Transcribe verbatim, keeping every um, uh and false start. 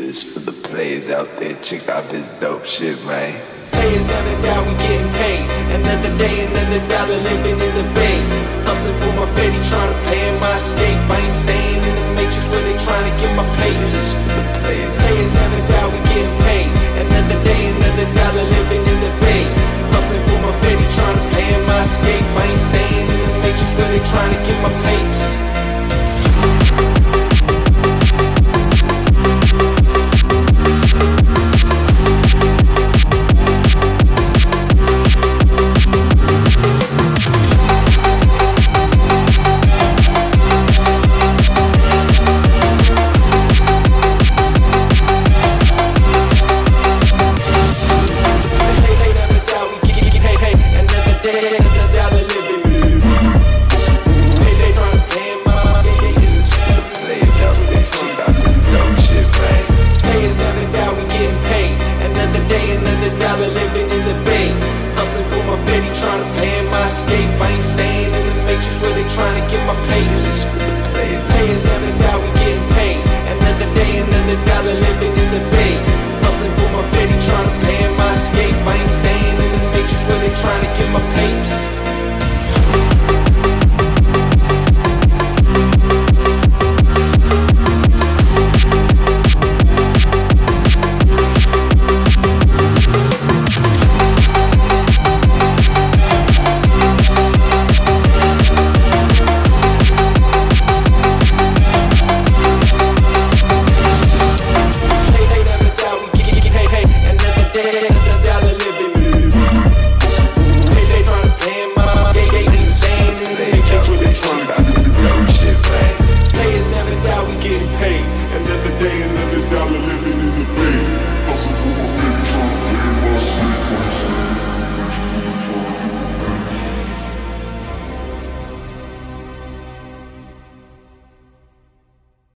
This for the players out there, check out this dope shit, man. Players never die, we getting paid. Another day, another dollar, living in the bay. Hustling for my fetty, trying to pay in my escape. I ain't staying in the matrix where they trying to get my papers. This for the players. Players never die, we getting paid. Another day, another dollar, living in the bay. Hustling for my fetty, trying to pay in my escape. I ain't staying in the matrix where they trying to get my papers. This for the